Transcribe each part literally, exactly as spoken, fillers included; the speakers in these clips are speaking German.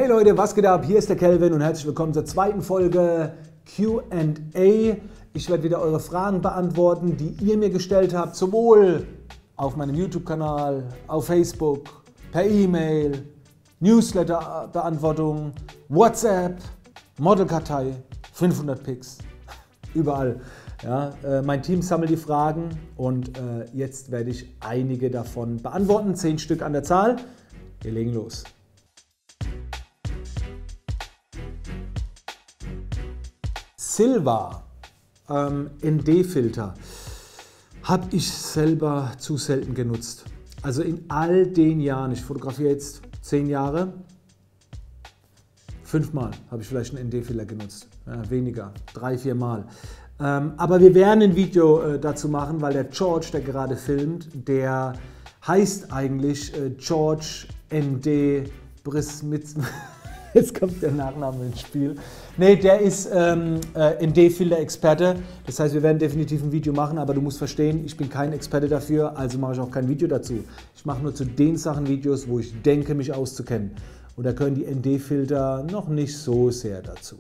Leute, was geht ab? Hier ist der Kelvin und herzlich willkommen zur zweiten Folge Q and A. Ich werde wieder eure Fragen beantworten, die ihr mir gestellt habt, sowohl auf meinem YouTube-Kanal, auf Facebook, per E-Mail, Newsletter-Beantwortung, WhatsApp, Modelkartei, fünfhundert Pics, überall. Ja, äh, mein Team sammelt die Fragen und äh, jetzt werde ich einige davon beantworten, zehn Stück an der Zahl. Wir legen los. Silva, ähm, N D-Filter, habe ich selber zu selten genutzt. Also in all den Jahren, ich fotografiere jetzt zehn Jahre, fünfmal habe ich vielleicht einen N D-Filter genutzt, ja, weniger, drei, vier Mal. Ähm, aber wir werden ein Video äh, dazu machen, weil der George, der gerade filmt, der heißt eigentlich äh, George N D Brismitz. Jetzt kommt der Nachname ins Spiel. Ne, der ist ähm, äh, N D-Filter-Experte. Das heißt, wir werden definitiv ein Video machen, aber du musst verstehen, ich bin kein Experte dafür, also mache ich auch kein Video dazu. Ich mache nur zu den Sachen Videos, wo ich denke, mich auszukennen. Und da können die N D-Filter noch nicht so sehr dazu.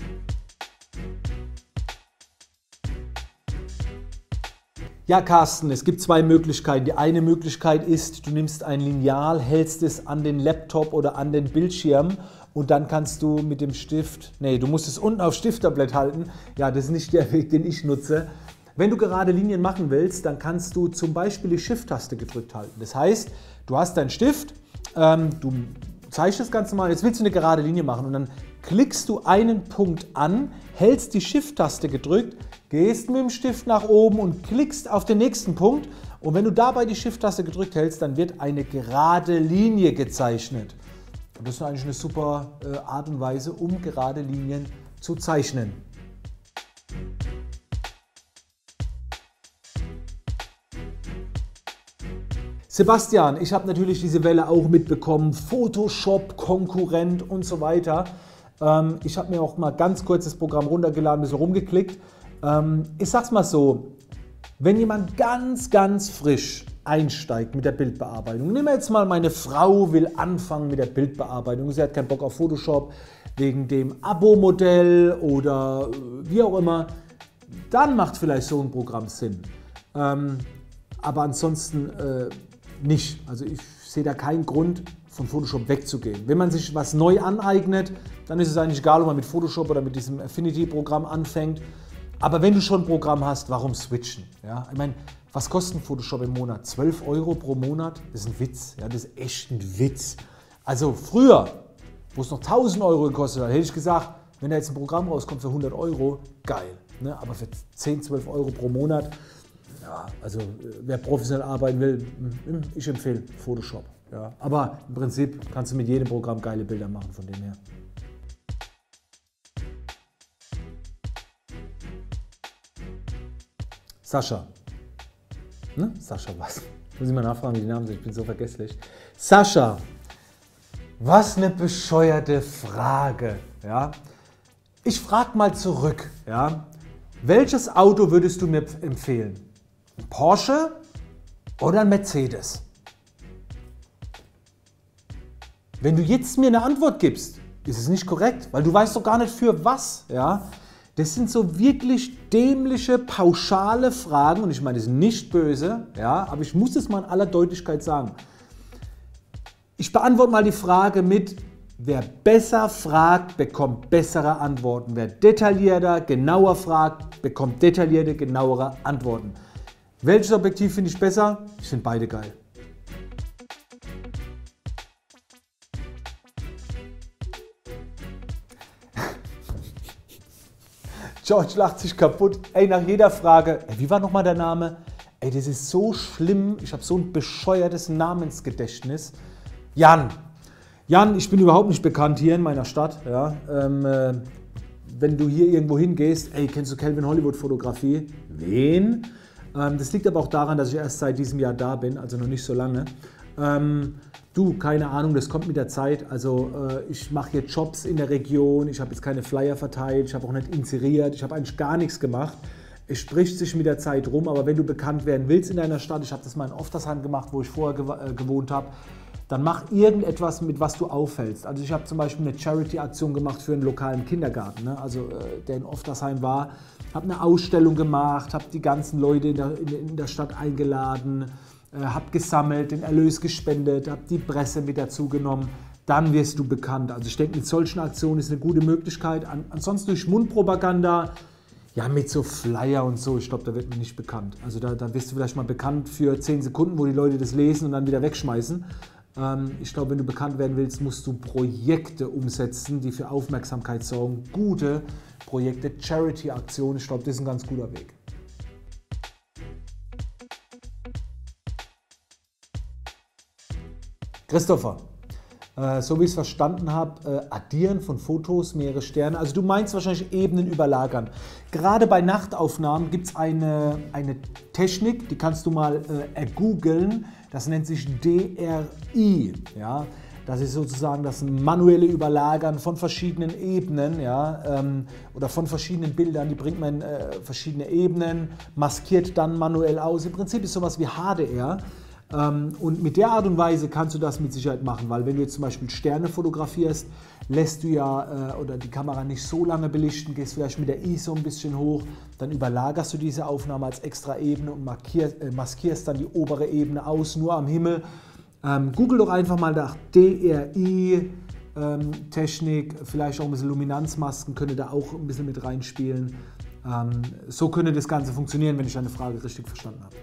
Ja, Carsten, es gibt zwei Möglichkeiten. Die eine Möglichkeit ist, du nimmst ein Lineal, hältst es an den Laptop oder an den Bildschirm und dann kannst du mit dem Stift, nee, du musst es unten auf Stifttablett halten. Ja, das ist nicht der Weg, den ich nutze. Wenn du gerade Linien machen willst, dann kannst du zum Beispiel die Shift-Taste gedrückt halten. Das heißt, du hast deinen Stift, ähm, du zeichnest ganz normal, jetzt willst du eine gerade Linie machen und dann klickst du einen Punkt an, hältst die Shift-Taste gedrückt, gehst mit dem Stift nach oben und klickst auf den nächsten Punkt und wenn du dabei die Shift-Taste gedrückt hältst, dann wird eine gerade Linie gezeichnet. Und das ist eigentlich eine super äh, Art und Weise, um gerade Linien zu zeichnen. Sebastian, ich habe natürlich diese Welle auch mitbekommen, Photoshop, Konkurrent und so weiter. Ähm, ich habe mir auch mal ganz kurz das Programm runtergeladen, ein bisschen rumgeklickt. Ähm, ich sag's mal so, wenn jemand ganz, ganz frisch einsteigt mit der Bildbearbeitung, nehmen wir jetzt mal, meine Frau will anfangen mit der Bildbearbeitung, sie hat keinen Bock auf Photoshop wegen dem Abo-Modell oder wie auch immer, dann macht vielleicht so ein Programm Sinn. Ähm, aber ansonsten äh, nicht. Also ich sehe da keinen Grund, von Photoshop wegzugehen. Wenn man sich was neu aneignet, dann ist es eigentlich egal, ob man mit Photoshop oder mit diesem Affinity-Programm anfängt. Aber wenn du schon ein Programm hast, warum switchen? Ja? Ich meine, was kostet Photoshop im Monat? zwölf Euro pro Monat? Das ist ein Witz. Ja? Das ist echt ein Witz. Also früher, wo es noch tausend Euro gekostet hat, hätte ich gesagt, wenn da jetzt ein Programm rauskommt für hundert Euro, geil. Ne? Aber für zehn, zwölf Euro pro Monat, ja, also wer professionell arbeiten will, ich empfehle Photoshop. Ja. Aber im Prinzip kannst du mit jedem Programm geile Bilder machen, von dem her. Sascha. Ne? Sascha was? Muss ich mal nachfragen, wie die Namen sind, ich bin so vergesslich. Sascha, was eine bescheuerte Frage. Ja? Ich frage mal zurück. Ja? Welches Auto würdest du mir empfehlen? Ein Porsche oder ein Mercedes? Wenn du jetzt mir eine Antwort gibst, ist es nicht korrekt, weil du weißt doch gar nicht für was. Ja? Das sind so wirklich dämliche, pauschale Fragen und ich meine, das ist nicht böse, ja? Aber ich muss es mal in aller Deutlichkeit sagen. Ich beantworte mal die Frage mit, wer besser fragt, bekommt bessere Antworten. Wer detaillierter, genauer fragt, bekommt detaillierte, genauere Antworten. Welches Objektiv finde ich besser? Ich finde beide geil. George lacht sich kaputt. Ey, nach jeder Frage, ey, wie war nochmal der Name? Ey, das ist so schlimm. Ich habe so ein bescheuertes Namensgedächtnis. Jan. Jan, ich bin überhaupt nicht bekannt hier in meiner Stadt. Ja. Ähm, äh, wenn du hier irgendwo hingehst, ey, kennst du Kelvin Hollywood Fotografie? Wen? Ähm, das liegt aber auch daran, dass ich erst seit diesem Jahr da bin, also noch nicht so lange. Ähm, du, keine Ahnung, das kommt mit der Zeit. Also äh, ich mache hier Jobs in der Region, ich habe jetzt keine Flyer verteilt, ich habe auch nicht inseriert, ich habe eigentlich gar nichts gemacht. Es spricht sich mit der Zeit rum, aber wenn du bekannt werden willst in deiner Stadt, ich habe das mal in Oftersheim gemacht, wo ich vorher gew äh, gewohnt habe, dann mach irgendetwas, mit was du auffällst. Also ich habe zum Beispiel eine Charity-Aktion gemacht für einen lokalen Kindergarten, ne? Also äh, der in Oftersheim war, habe eine Ausstellung gemacht, habe die ganzen Leute in der, in, in der Stadt eingeladen, äh, habe gesammelt, den Erlös gespendet, habe die Presse mit dazu genommen. Dann wirst du bekannt. Also ich denke, mit solchen Aktionen ist eine gute Möglichkeit. An, ansonsten durch Mundpropaganda, ja, mit so Flyer und so, ich glaube, da wird man nicht bekannt. Also da, da wirst du vielleicht mal bekannt für zehn Sekunden, wo die Leute das lesen und dann wieder wegschmeißen. Ähm, ich glaube, wenn du bekannt werden willst, musst du Projekte umsetzen, die für Aufmerksamkeit sorgen. Gute Projekte, Charity-Aktionen, ich glaube, das ist ein ganz guter Weg. Christopher. So wie ich es verstanden habe, addieren von Fotos, mehrere Sterne. Also du meinst wahrscheinlich Ebenen überlagern. Gerade bei Nachtaufnahmen gibt es eine, eine Technik, die kannst du mal äh, ergoogeln. Das nennt sich D R I. Ja? Das ist sozusagen das manuelle Überlagern von verschiedenen Ebenen, ja? ähm, oder von verschiedenen Bildern. Die bringt man in äh, verschiedene Ebenen, maskiert dann manuell aus. Im Prinzip ist sowas wie H D R. Und mit der Art und Weise kannst du das mit Sicherheit machen, weil wenn du jetzt zum Beispiel Sterne fotografierst, lässt du ja äh, oder die Kamera nicht so lange belichten, gehst vielleicht mit der I S O ein bisschen hoch, dann überlagerst du diese Aufnahme als extra Ebene und markierst, äh, maskierst dann die obere Ebene aus, nur am Himmel. Ähm, Google doch einfach mal nach D R I ähm, Technik, vielleicht auch ein bisschen Luminanzmasken, könnte da auch ein bisschen mit reinspielen. Ähm, so könnte das Ganze funktionieren, wenn ich deine Frage richtig verstanden habe.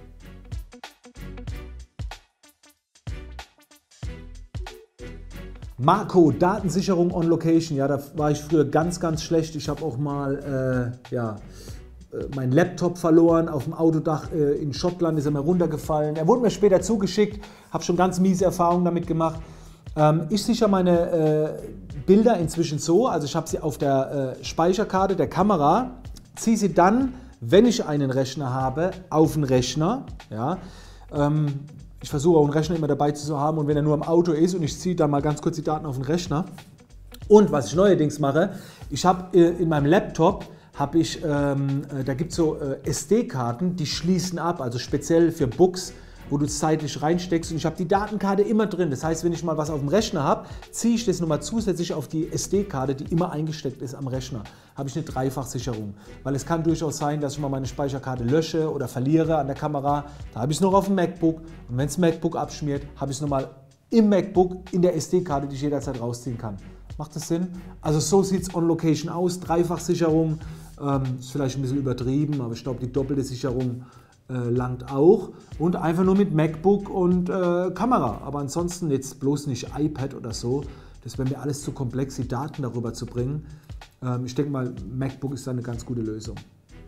Marco, Datensicherung on Location. Ja, da war ich früher ganz, ganz schlecht. Ich habe auch mal äh, ja, äh, meinen Laptop verloren auf dem Autodach äh, in Schottland, ist er mir runtergefallen. Er wurde mir später zugeschickt, habe schon ganz miese Erfahrungen damit gemacht. Ähm, ich sichere meine äh, Bilder inzwischen so, also ich habe sie auf der äh, Speicherkarte der Kamera, ziehe sie dann, wenn ich einen Rechner habe, auf den Rechner. Ja, ähm, Ich versuche auch einen Rechner immer dabei zu haben und wenn er nur im Auto ist und ich ziehe dann mal ganz kurz die Daten auf den Rechner. Und was ich neuerdings mache, ich habe in meinem Laptop, habe ich, ähm, da gibt es so äh, S D-Karten, die schließen ab, also speziell für Books, wo du es zeitlich reinsteckst und ich habe die Datenkarte immer drin. Das heißt, wenn ich mal was auf dem Rechner habe, ziehe ich das nochmal zusätzlich auf die S D-Karte, die immer eingesteckt ist am Rechner. Habe ich eine Dreifachsicherung. Weil es kann durchaus sein, dass ich mal meine Speicherkarte lösche oder verliere an der Kamera. Da habe ich es noch auf dem MacBook und wenn das MacBook abschmiert, habe ich es nochmal im MacBook in der S D-Karte, die ich jederzeit rausziehen kann. Macht das Sinn? Also so sieht es on Location aus. Dreifachsicherung ähm, ist vielleicht ein bisschen übertrieben, aber ich glaube, die doppelte Sicherung Äh, langt auch und einfach nur mit MacBook und äh, Kamera, aber ansonsten jetzt bloß nicht iPad oder so, das wäre mir alles zu komplex, die Daten darüber zu bringen. Ähm, ich denke mal, MacBook ist da eine ganz gute Lösung.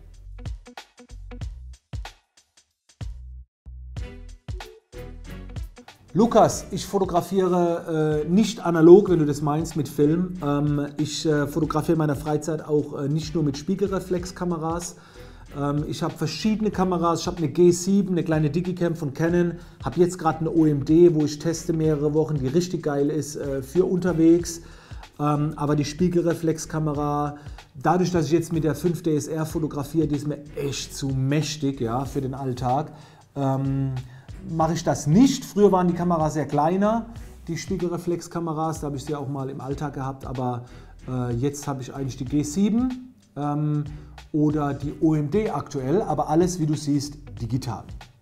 Lukas, ich fotografiere äh, nicht analog, wenn du das meinst, mit Film. Ähm, ich äh, fotografiere in meiner Freizeit auch äh, nicht nur mit Spiegelreflexkameras. Ich habe verschiedene Kameras, ich habe eine G sieben, eine kleine Digicam von Canon, habe jetzt gerade eine O M D, wo ich teste mehrere Wochen, die richtig geil ist äh, für unterwegs. Ähm, aber die Spiegelreflexkamera, dadurch, dass ich jetzt mit der fünf D S R fotografiere, die ist mir echt zu mächtig, ja, für den Alltag. Ähm, mache ich das nicht. Früher waren die Kameras sehr kleiner, die Spiegelreflexkameras, da habe ich sie auch mal im Alltag gehabt, aber äh, jetzt habe ich eigentlich die G sieben. Ähm, oder die O M D aktuell, aber alles, wie du siehst, digital.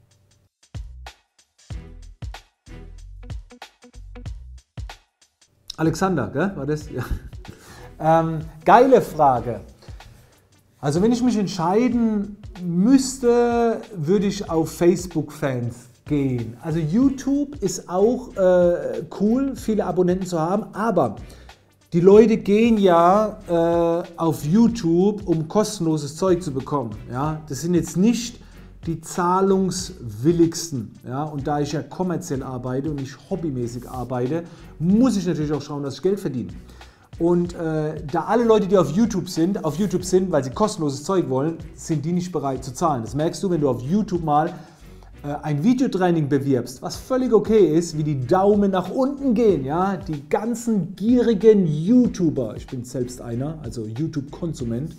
Alexander, gell? War das? Ja. Ähm, geile Frage. Also wenn ich mich entscheiden müsste, würde ich auf Facebook-Fans gehen. Also YouTube ist auch äh, cool, viele Abonnenten zu haben, aber die Leute gehen ja äh, auf YouTube, um kostenloses Zeug zu bekommen. Ja? Das sind jetzt nicht die zahlungswilligsten. Ja? Und da ich ja kommerziell arbeite und nicht hobbymäßig arbeite, muss ich natürlich auch schauen, dass ich Geld verdiene. Und äh, da alle Leute, die auf YouTube sind, auf YouTube sind, weil sie kostenloses Zeug wollen, sind die nicht bereit zu zahlen. Das merkst du, wenn du auf YouTube mal ein Videotraining bewirbst, was völlig okay ist, wie die Daumen nach unten gehen, ja, die ganzen gierigen YouTuber, ich bin selbst einer, also YouTube-Konsument.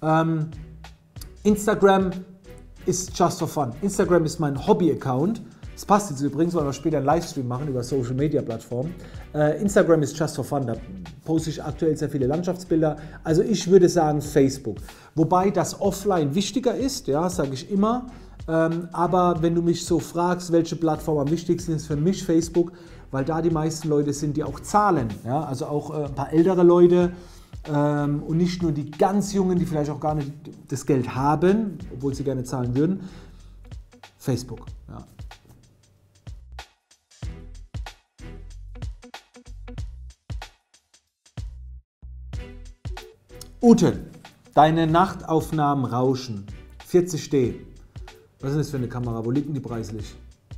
Ähm, Instagram ist just for fun. Instagram ist mein Hobby-Account. Das passt jetzt übrigens, weil wir später einen Livestream machen über Social Media Plattformen. Äh, Instagram ist just for fun, da poste ich aktuell sehr viele Landschaftsbilder. Also ich würde sagen Facebook. Wobei das Offline wichtiger ist, ja, sage ich immer. Ähm, aber wenn du mich so fragst, welche Plattform am wichtigsten ist, für mich Facebook, weil da die meisten Leute sind, die auch zahlen. Ja? Also auch äh, ein paar ältere Leute ähm, und nicht nur die ganz Jungen, die vielleicht auch gar nicht das Geld haben, obwohl sie gerne zahlen würden. Facebook. Ja. Ute, deine Nachtaufnahmen rauschen. vierzig D. Was ist das für eine Kamera? Wo liegt denn die preislich?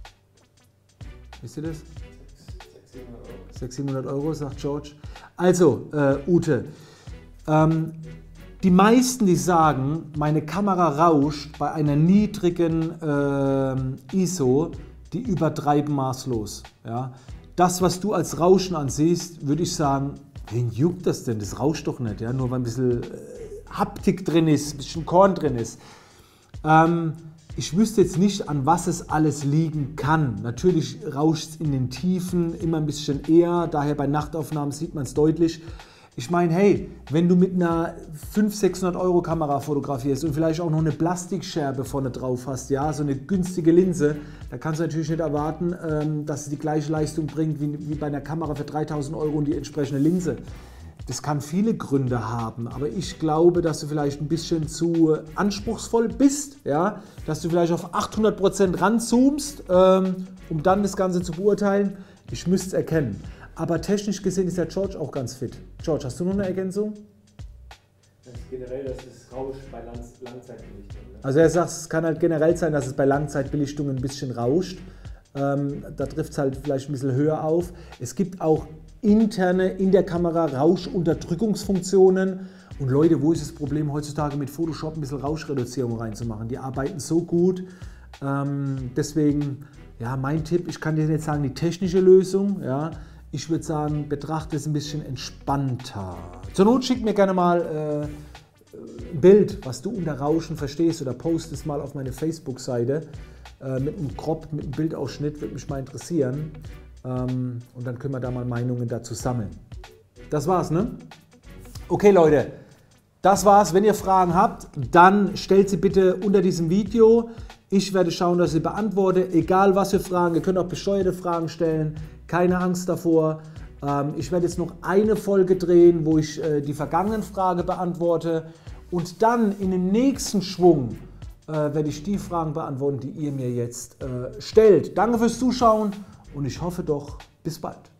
Wisst ihr das? sechshundert, siebenhundert Euro, sagt George. Also, äh, Ute, ähm, die meisten, die sagen, meine Kamera rauscht bei einer niedrigen äh, I S O, die übertreiben maßlos. Ja? Das, was du als Rauschen ansiehst, würde ich sagen, wen juckt das denn? Das rauscht doch nicht, ja? Nur weil ein bisschen äh, Haptik drin ist, ein bisschen Korn drin ist. Ähm, ich wüsste jetzt nicht, an was es alles liegen kann. Natürlich rauscht es in den Tiefen immer ein bisschen eher, daher bei Nachtaufnahmen sieht man es deutlich. Ich meine, hey, wenn du mit einer fünfhundert, sechshundert Euro Kamera fotografierst und vielleicht auch noch eine Plastikscherbe vorne drauf hast, ja, so eine günstige Linse, da kannst du natürlich nicht erwarten, ähm, dass es die gleiche Leistung bringt wie, wie bei einer Kamera für dreitausend Euro und die entsprechende Linse. Das kann viele Gründe haben, aber ich glaube, dass du vielleicht ein bisschen zu anspruchsvoll bist, ja, dass du vielleicht auf achthundert Prozent ranzoomst, ähm, um dann das Ganze zu beurteilen. Ich müsste es erkennen. Aber technisch gesehen ist der George auch ganz fit. George, hast du noch eine Ergänzung? Das ist generell, dass es rauscht bei Langzeitbelichtung. Ne? Also er sagt, es kann halt generell sein, dass es bei Langzeitbelichtungen ein bisschen rauscht. Ähm, da trifft es halt vielleicht ein bisschen höher auf. Es gibt auch interne in der Kamera Rauschunterdrückungsfunktionen. Und Leute, wo ist das Problem heutzutage mit Photoshop ein bisschen Rauschreduzierung reinzumachen? Die arbeiten so gut. Ähm, deswegen, ja, mein Tipp, ich kann dir nicht sagen, die technische Lösung, ja. Ich würde sagen, betrachte es ein bisschen entspannter. Zur Not schick mir gerne mal äh, ein Bild, was du unter Rauschen verstehst, oder post es mal auf meine Facebook-Seite äh, mit einem Crop, mit einem Bildausschnitt, würde mich mal interessieren. Ähm, und dann können wir da mal Meinungen dazu sammeln. Das war's, ne? Okay, Leute, das war's. Wenn ihr Fragen habt, dann stellt sie bitte unter diesem Video. Ich werde schauen, dass ich sie beantworte, egal was für Fragen. Ihr könnt auch bescheuerte Fragen stellen, keine Angst davor. Ähm, ich werde jetzt noch eine Folge drehen, wo ich äh, die vergangenen Fragen beantworte. Und dann in dem nächsten Schwung äh, werde ich die Fragen beantworten, die ihr mir jetzt äh, stellt. Danke fürs Zuschauen und ich hoffe doch, bis bald.